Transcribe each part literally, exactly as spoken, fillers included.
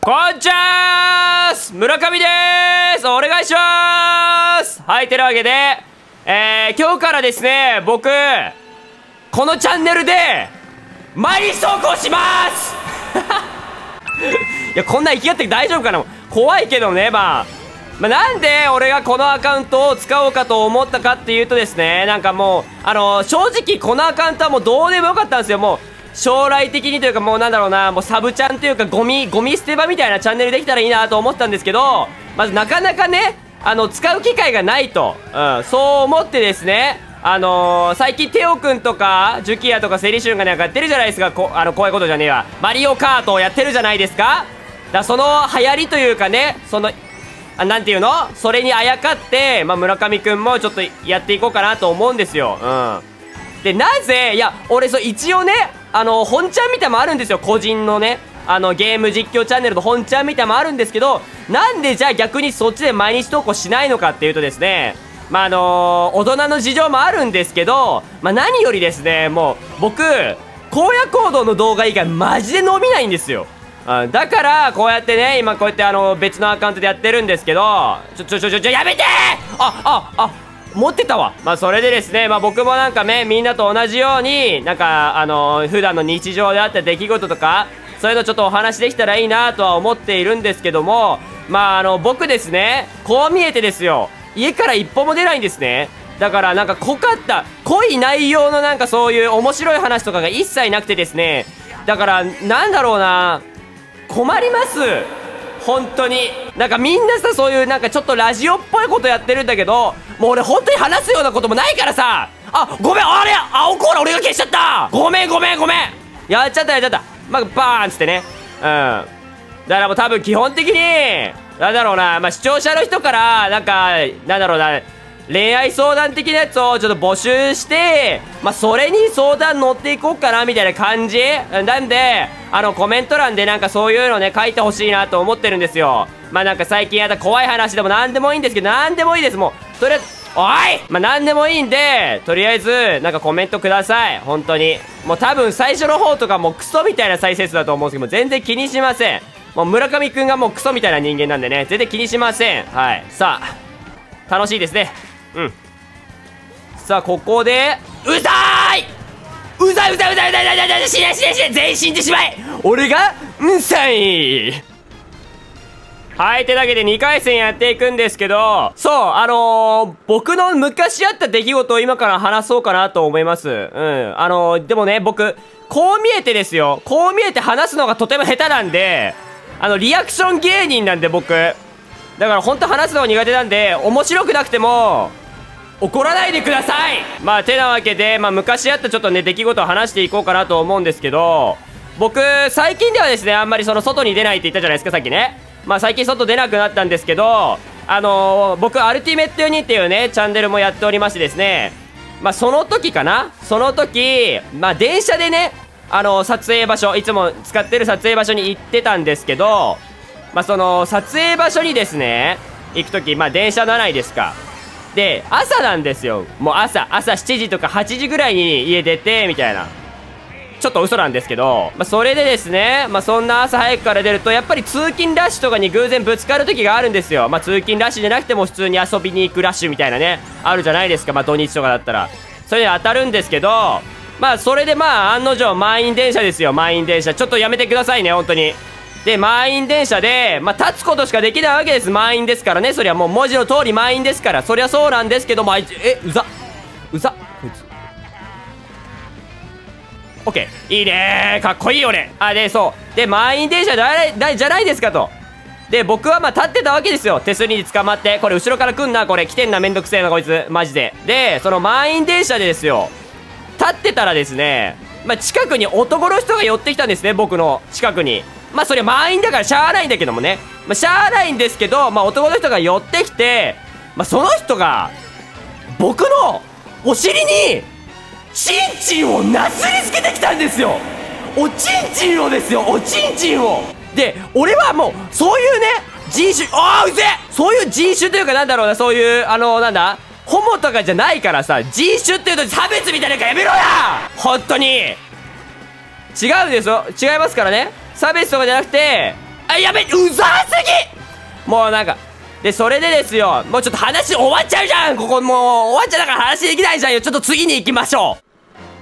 こんちゃーす、村上でーす。お願いしまーす。はい、てなわけで、えー、今日からですね、僕、このチャンネルで、毎日投稿しまーすいや、こんな生きがって大丈夫かな。怖いけどね、まあ。まあ、なんで俺がこのアカウントを使おうかと思ったかっていうとですね、なんかもう、あのー、正直このアカウントはもうどうでもよかったんですよ。もう、将来的にというかもうなんだろうな、もうサブチャンというかゴミ、ゴミ捨て場みたいなチャンネルできたらいいなと思ったんですけど、まずなかなかね、あの、使う機会がないと、うん、そう思ってですね、あのー、最近テオくんとか、ジュキヤとかセリシュンがなんかやってるじゃないですか、こ、あの、怖いことじゃねえわ。マリオカートをやってるじゃないですか。だからその流行りというかね、その、あ、なんていうの？それにあやかって、まあ、村上くんもちょっとやっていこうかなと思うんですよ。うん。で、なぜ、いや、俺、そう、一応ね、あの、本ちゃんみたいもあるんですよ。個人のね、あの、ゲーム実況チャンネルの本ちゃんみたいもあるんですけど、なんでじゃあ逆にそっちで毎日投稿しないのかっていうとですね、まあ、あのー、大人の事情もあるんですけど、まあ、何よりですね、もう、僕、荒野行動の動画以外マジで伸びないんですよ。うん、だから、こうやってね、今こうやってあの、別のアカウントでやってるんですけど、ちょ、ちょ、ちょ、ちょ、ちょ、やめてー！あ、あ、あ、持ってたわ。まあ、それでですね、まあ、僕もなんかね、みんなと同じように、なんか、あのー、普段の日常であった出来事とか、そういうのちょっとお話できたらいいなとは思っているんですけども、まあ、あの、僕ですね、こう見えてですよ、家から一歩も出ないんですね。だからなんか濃かった、濃い内容のなんかそういう面白い話とかが一切なくてですね、だから、なんだろうな、困ります本当に。なんかみんなさ、そういうなんかちょっとラジオっぽいことやってるんだけど、もう俺本当に話すようなこともないからさ、あ、ごめん、あれ青コーラ俺が消しちゃった、ごめんごめんごめん、やっちゃったやっちゃった、まあ、バーンっつってね。うん、だからもう多分基本的になんだろうな、まあ、視聴者の人からなんかなんだろうな、恋愛相談的なやつをちょっと募集して、まあ、それに相談乗っていこうかなみたいな感じなんで、あのコメント欄でなんかそういうのね書いてほしいなと思ってるんですよ。まあなんか最近やった怖い話でもなんでもいいんですけど、なんでもいいです。もうとりあえずおい、まあなんでもいいんで、とりあえずなんかコメントください。本当にもう多分最初の方とかもうクソみたいな再生数だと思うんですけども、全然気にしません。もう村上くんがもうクソみたいな人間なんでね、全然気にしません。はい、さあ楽しいですね。うん。さあここでうざーいうざいうざいうざいうざいうざいうざいうざい、死ね死ね死ね、全員死んでしまえ、俺がうんさい。はい、てだけでにかい戦やっていくんですけど、そうあのー、僕の昔あった出来事を今から話そうかなと思います。うん、あのー、でもね、僕こう見えてですよ、こう見えて話すのがとても下手なんで、あのリアクション芸人なんで僕だから本当話すのが苦手なんで、面白くなくても怒らないでください。まあてなわけで、まあ昔あったちょっとね出来事を話していこうかなと思うんですけど、僕最近ではですね、あんまりその外に出ないって言ったじゃないですか、さっきね。まあ最近外出なくなったんですけど、あのー、僕アルティメットユニっていうねチャンネルもやっておりましてですね、まあその時かな、その時まあ電車でね、あのー、撮影場所、いつも使ってる撮影場所に行ってたんですけど、まあその撮影場所にですね行く時、まあ電車乗らないですか。で朝なんですよ、もう朝朝しちじとかはちじぐらいに家出てみたいな、ちょっと嘘なんですけど、まあ、それでですね、まあ、そんな朝早くから出るとやっぱり通勤ラッシュとかに偶然ぶつかる時があるんですよ。まあ、通勤ラッシュじゃなくても普通に遊びに行くラッシュみたいなね、あるじゃないですか。まあ、土日とかだったらそれに当たるんですけど、まあそれでまあ案の定満員電車ですよ。満員電車ちょっとやめてくださいね本当に。で満員電車で、まあ、立つことしかできないわけです。満員ですからね、そりゃもう文字の通り満員ですから、そりゃそうなんですけども、あいつえうざうざこいつオッケー、いいねー、かっこいい俺。あでそうで満員電車じゃないじゃないですかと。で僕はまあ立ってたわけですよ、手すりに捕まって。これ後ろから来んな、これ来てんな、めんどくせえなこいつマジで。でその満員電車でですよ、立ってたらですね、まあ、近くに男の人が寄ってきたんですね、僕の近くに。まあそれ満員だからしゃあないんだけどもね、まあ、しゃあないんですけど、まあ、男の人が寄ってきて、まあ、その人が僕のお尻にチンチンをなすりつけてきたんですよ。おちんちんをですよ、おちんちんを。で俺はもうそういうね人種、ああうぜえ、そういう人種というかなんだろうな、そういうあのなんだホモとかじゃないからさ、人種っていうと差別みたいなのやめろや本当に。違うですよ、違いますからね。差別とかじゃなくて、 あ、やべ、うざすぎ。もうなんか、で、それでですよ、もうちょっと話終わっちゃうじゃん。ここもう終わっちゃうだから話できないじゃんよ。ちょっと次に行きましょう。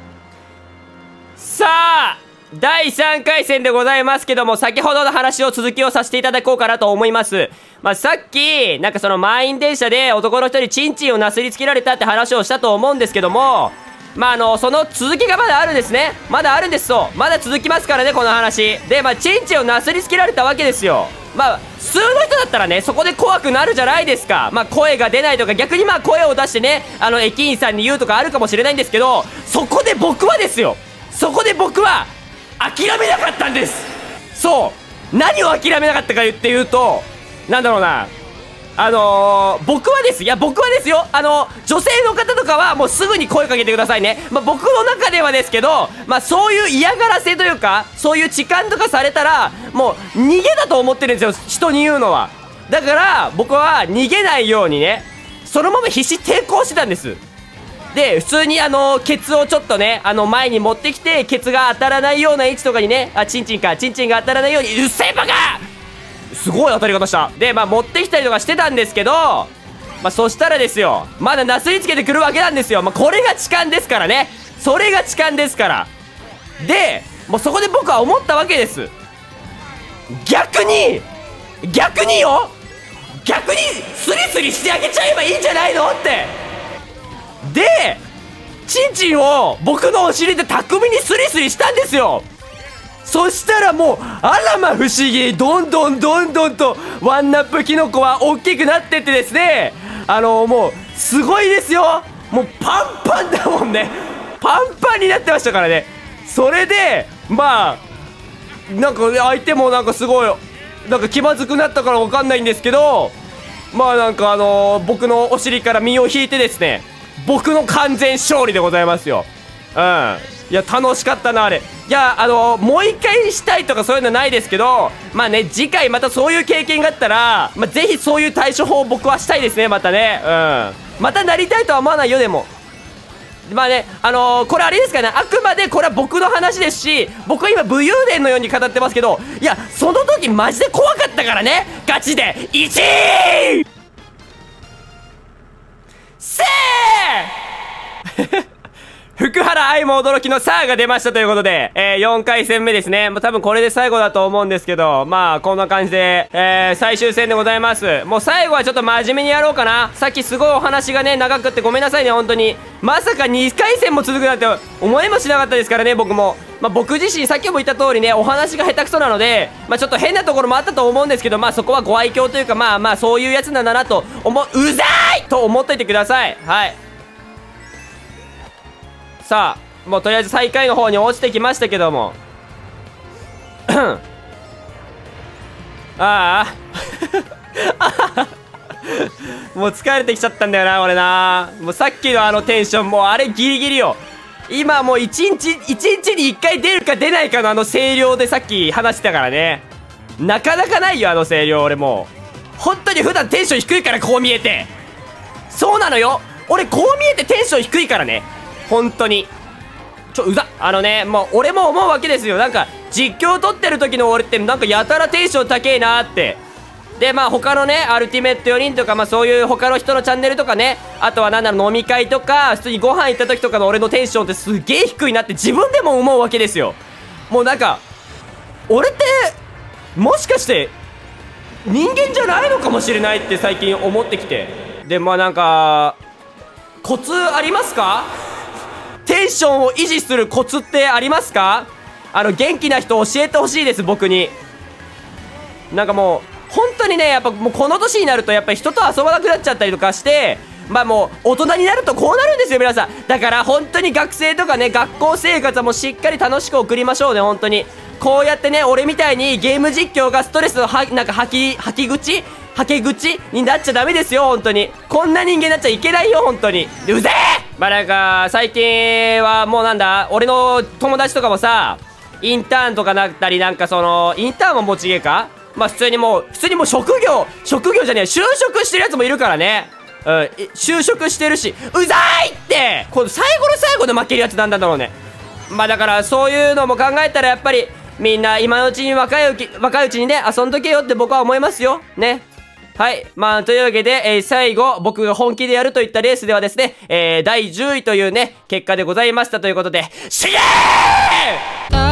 さあ、だいさんかい戦でございますけども、先ほどの話を続きをさせていただこうかなと思います。まあ、さっき、なんかその満員電車で男の人にチンチンをなすりつけられたって話をしたと思うんですけども、まあ、あの、その続きがまだあるんですね。まだあるんです、そう。まだ続きますからね、この話。で、まあ、チンチンをなすりつけられたわけですよ。まあ、普通の人だったらね、そこで怖くなるじゃないですか。まあ、声が出ないとか、逆にまあ、声を出してね、あの、駅員さんに言うとかあるかもしれないんですけど、そこで僕はですよ。そこで僕は、諦めなかったんです。そう何を諦めなかったかっていうと、なんだろうな、あのー、僕はですいや僕はですよ、あのー、女性の方とかはもうすぐに声かけてくださいね。まあ、僕の中ではですけど、まあ、そういう嫌がらせというか、そういう痴漢とかされたらもう逃げだと思ってるんですよ、人に言うのは。だから僕は逃げないようにね、そのまま必死抵抗してたんです。で、普通にあの、ケツをちょっとね、あの、前に持ってきて、ケツが当たらないような位置とかにね、あ、チンチンか、チンチンが当たらないように、うっせえバカ！すごい当たり方した。で、まあ、持ってきたりとかしてたんですけど、まあ、そしたらですよ、まだなすりつけてくるわけなんですよ。まあ、これが痴漢ですからね。それが痴漢ですから。で、もうそこで僕は思ったわけです。逆に、逆によ逆に、スリスリしてあげちゃえばいいんじゃないのって。で、チンチンを僕のお尻で巧みにスリスリしたんですよ。そしたらもう、あらま不思議、どんどんどんどんとワンナップキノコは大きくなってってですね、あのもうすごいですよ。もうパンパンだもんね。パンパンになってましたからね。それでまあなんか相手もなんかすごいなんか気まずくなったからわかんないんですけど、まあなんかあのー、僕のお尻から身を引いてですね、僕の完全勝利でございますよ。うん。いや、楽しかったな、あれ。いや、あのー、もう一回したいとかそういうのないですけど、まあね、次回またそういう経験があったら、まあ、ぜひそういう対処法を僕はしたいですね、またね。うん。またなりたいとは思わないよ、でも。まあね、あのー、これあれですかね、あくまでこれは僕の話ですし、僕は今武勇伝のように語ってますけど、いや、その時マジで怖かったからね、ガチで。いちいせー福原愛も驚きのさーが出ましたということで、えー、よんかい戦目ですね。もう多分これで最後だと思うんですけど、まあこんな感じで、えー、最終戦でございます。もう最後はちょっと真面目にやろうかな。さっきすごいお話がね長くってごめんなさいね、本当に。まさかにかい戦も続くなんて思いもしなかったですからね、僕も。まあ、僕自身さっきも言った通りね、お話が下手くそなので、まあ、ちょっと変なところもあったと思うんですけど、まあそこはご愛嬌というか、まあまあそういうやつなんだなと思う、うざーいと思っといてください。はい。さあ、もうとりあえず最下位の方に落ちてきましたけどもああもう疲れてきちゃったんだよな俺な。もうさっきのあのテンション、もうあれギリギリよ。今もう一日一日に一回出るか出ないかのあの声量でさっき話してたからね。なかなかないよあの声量。俺もう本当に普段テンション低いから、こう見えて。そうなのよ、俺こう見えてテンション低いからね、本当に。ちょうざあのね、もう俺も思うわけですよ。なんか実況撮ってる時の俺ってなんかやたらテンション高えなーって。でまあ他のねアルティメットよにんとか、まあそういう他の人のチャンネルとかね、あとはなんだろう飲み会とか普通にご飯行った時とかの俺のテンションってすげえ低いなって自分でも思うわけですよ。もうなんか俺ってもしかして人間じゃないのかもしれないって最近思ってきて。でまあなんかコツありますか？テンションを維持するコツってありますか？あの元気な人教えてほしいです、僕に。なんかもう本当にね、やっぱもうこの年になるとやっぱり人と遊ばなくなっちゃったりとかして、まあもう大人になるとこうなるんですよ皆さん。だから本当に学生とかね、学校生活はもうしっかり楽しく送りましょうね、本当に。こうやってね、俺みたいにゲーム実況がストレスのはなんか吐き吐き口はけ口になっちゃダメですよ、本当に。こんな人間になっちゃいけないよ、本当に。でうぜえ。まあなんか最近はもうなんだ、俺の友達とかもさ、インターンとかなったり、なんかそのインターンはもちげえか、まあ普通にもう普通にもう職業職業じゃねえ、就職してるやつもいるからね。うん、就職してるし、うざいって、この最後の最後で負けるやつなんだろうね。まあだからそういうのも考えたらやっぱりみんな今のうちに若いうち、若いうちにね、遊んどけよって僕は思いますよ。ね。はい。まあ、というわけで、えー、最後、僕が本気でやるといったレースではですね、えー、だいじゅういというね、結果でございましたということで、しげー